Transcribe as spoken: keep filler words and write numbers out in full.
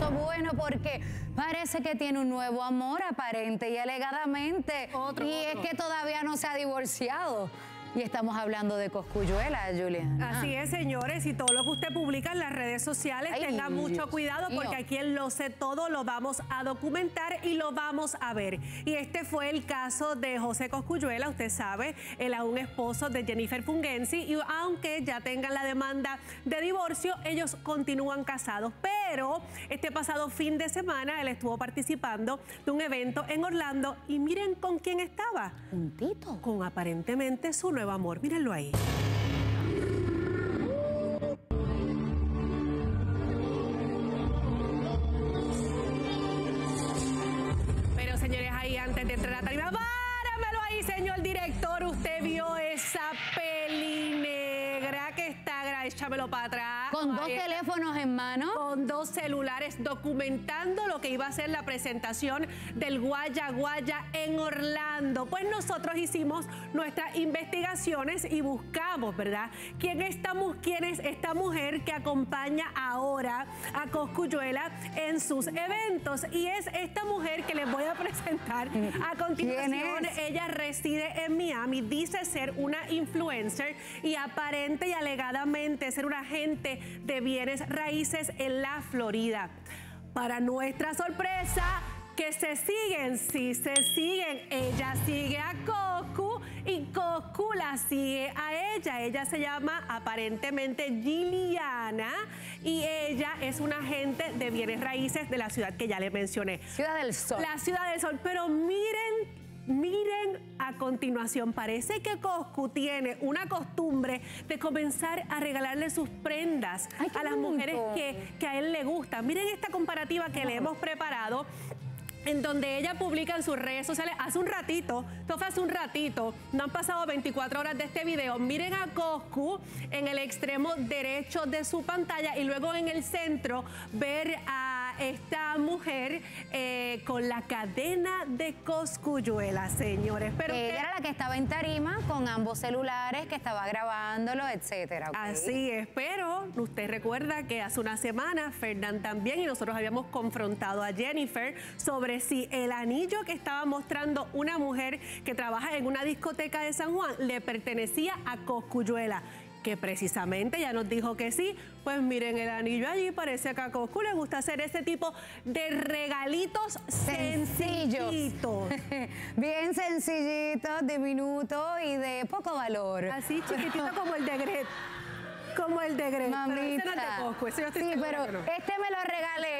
puso bueno porque parece que tiene un nuevo amor aparente y alegadamente. Otro, y otro. es que todavía no se ha divorciado. Y estamos hablando de Cosculluela, Juliana. Así es, señores, y todo lo que usted publica en las redes sociales, Ay, tenga mucho Dios cuidado porque mío. aquí en Lo Sé Todo lo vamos a documentar y lo vamos a ver. Y este fue el caso de José Cosculluela, usted sabe, el aún esposo de Jennifer Fungensi, y aunque ya tengan la demanda de divorcio, ellos continúan casados. Pero este pasado fin de semana él estuvo participando de un evento en Orlando y miren con quién estaba. Juntito. Con aparentemente su nuevo amor. Mírenlo ahí. Pero señores, ahí antes de entrar a la tarima, ¡páramelo ahí, señor director! Usted vio esa peli negra que está, échamelo para atrás. Con dos Ahí está. teléfonos en mano. Con dos celulares documentando lo que iba a ser la presentación del Guaya Guaya en Orlando. Pues nosotros hicimos nuestras investigaciones y buscamos, ¿verdad? ¿Quién, estamos, quién es esta mujer que acompaña ahora a Cosculluela en sus eventos? Y es esta mujer que les voy a presentar a continuación. ¿Quién es? Ella reside en Miami, dice ser una influencer y aparente y alegadamente ser un agente de bienes raíces en la Florida. Para nuestra sorpresa, que se siguen, sí se siguen. Ella sigue a Coscu y Coscu la sigue a ella. Ella se llama aparentemente Giliana y ella es una agente de bienes raíces de la ciudad que ya le mencioné. Ciudad del Sol. La Ciudad del Sol. Pero miren, miren a continuación. Parece que Coscu tiene una costumbre de comenzar a regalarle sus prendas Ay, qué a las bonito. mujeres que, que a él le gustan. Miren esta comparativa que le hemos preparado, en donde ella publica en sus redes sociales hace un ratito, esto fue hace un ratito, no han pasado veinticuatro horas de este video. Miren a Coscu en el extremo derecho de su pantalla y luego en el centro ver a esta mujer eh, con la cadena de Cosculluela, señores. Pero Que que- ella era la que estaba en tarima con ambos celulares, que estaba grabándolo, etcétera. ¿ok? Así es, pero usted recuerda que hace una semana Fernán también y nosotros habíamos confrontado a Jennifer sobre si el anillo que estaba mostrando una mujer que trabaja en una discoteca de San Juan le pertenecía a Cosculluela, que precisamente ya nos dijo que sí. Pues miren el anillo allí, parece que a Coscu le gusta hacer ese tipo de regalitos Sencillos. sencillitos. Bien sencillitos, diminutos y de poco valor. Así chiquitito como el de Gret. Como el de Gret. Pero ese no es de Mamita. Coscu, ese yo estoy Sí, segura pero que no. este me lo regalé